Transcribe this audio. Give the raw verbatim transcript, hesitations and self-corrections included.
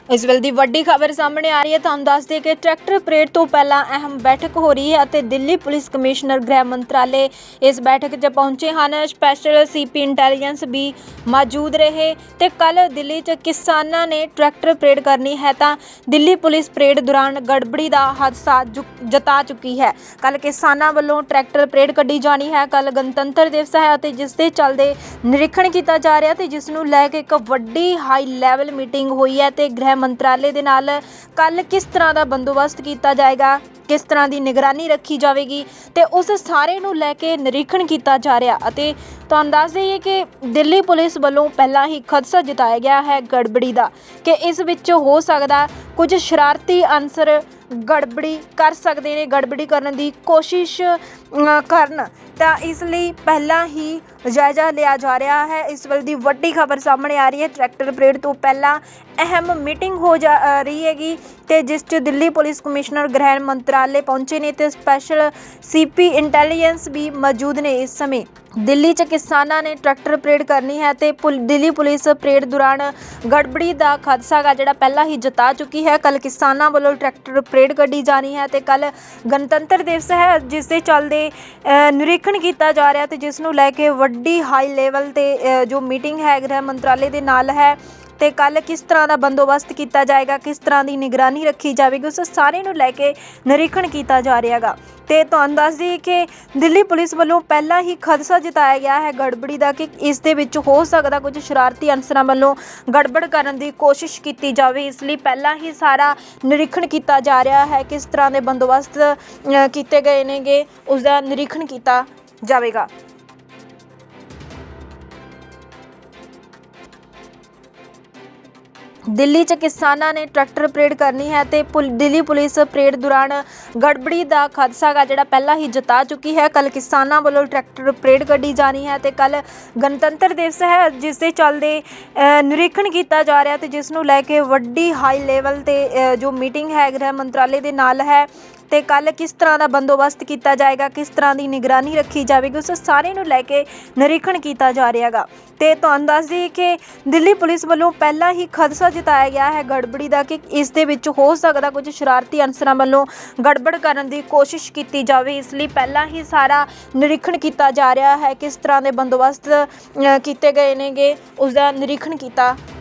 इस वेले दी वड्डी खबर सामने आ रही है। तुहानूं दस दें कि ट्रैक्टर परेड तो पहला अहम बैठक हो रही है। दिल्ली पुलिस कमिश्नर गृह मंत्रालय इस बैठक च पहुंचे हैं। स्पैशल सी पी इंटैलीजेंस भी मौजूद रहे। तो कल दिल्ली च किसानां ने ट्रैक्टर परेड करनी है तो दिल्ली पुलिस परेड दौरान गड़बड़ी का हादसा जता चुकी है। कल किसानां वालों ट्रैक्टर परेड कड्ढी जानी है। कल गणतंत्र दिवस है, जिस दे चलदे निरीक्षण किया जा रहा है, जिसनूं लैके एक वड्डी हाई लैवल मीटिंग हुई है। तो गृह मंत्रालय दे नाल कल किस तरह का बंदोबस्त किया जाएगा, किस तरह की निगरानी रखी जाएगी, तो उस सारे नूं लैके निरीक्षण किया जा रहा। तुहानूं दस दईए कि दिल्ली पुलिस वालों पहला ही खदशा जताया गया है गड़बड़ी का, कि इस विच हो सकता कुछ शरारती अंसर गड़बड़ी कर सकते हैं, गड़बड़ी करने की कोशिश करन, तो इसलिए पहला ही जायजा लिया जा रहा है। इस वेले दी वड्डी खबर सामने आ रही है। ट्रैक्टर परेड तो पहला अहम मीटिंग हो जा रही हैगी, तो जिस च दिल्ली पुलिस कमिश्नर गृह मंत्रालय पहुंचे ने, तो स्पैशल सी पी इंटैलीजेंस भी मौजूद ने। इस समय दिल्ली च किसानां ने ट्रैक्टर परेड करनी है, तो पुल दिल्ली पुलिस परेड दौरान गड़बड़ी का खदशा का जोड़ा पहला ही जता चुकी है। कल किसानां वालों ट्रैक्टर परेड कड्ढी जानी है, तो कल गणतंत्र दिवस है, जिस दे चलदे निरीक्षण किया जा रहा, तो जिसनूं लैके वड्डी हाई लेवल ते जो मीटिंग है गृह मंत्रालय दे नाल है। तो कल किस तरह का बंदोबस्त किया जाएगा, किस तरह की निगरानी रखी जाएगी, उस सारे नूं लैके निरीक्षण किया जा रहा। तो तुहानूं दस दईए कि दिल्ली पुलिस वालों पहला ही खदशा जताया गया है गड़बड़ी का, कि इस दे विच हो सकता कुछ शरारती अंसरां वालों गड़बड़ करने की कोशिश की जाए। इसलिए पहला ही सारा निरीक्षण किया जा रहा है, किस तरह के बंदोबस्त किए गए नेगे, उसका निरीक्षण किया जाएगा। दिल्ली च किसानां ने ट्रैक्टर परेड करनी है, तो पुल दिल्ली पुलिस परेड दौरान गड़बड़ी का खदशा का जोड़ा पहला ही जता चुकी है। कल किसानां वालों ट्रैक्टर परेड कड्ढी जानी है, तो कल गणतंत्र दिवस है, जिस दे चलदे निरीक्षण किया जा रहा, तो जिसनूं लैके वड्डी हाई लेवल ते जो मीटिंग है गृह मंत्रालय दे नाल है। तो कल किस तरह का बंदोबस्त किया जाएगा, किस तरह की निगरानी रखी जाएगी, उस सारे नूं लैके निरीक्षण किया जा रहा। तो तुहानूं दस दईए कि दिल्ली पुलिस वालों पहला ही खदशा जताया गया है गड़बड़ी का, कि इस दे विच हो सकता कुछ शरारती अंसरां वालों गड़बड़ करने की कोशिश की जाए। इसलिए पहला ही सारा निरीक्षण किया जा रहा है, किस तरह के बंदोबस्त किए गए नेगे, उसका निरीक्षण किया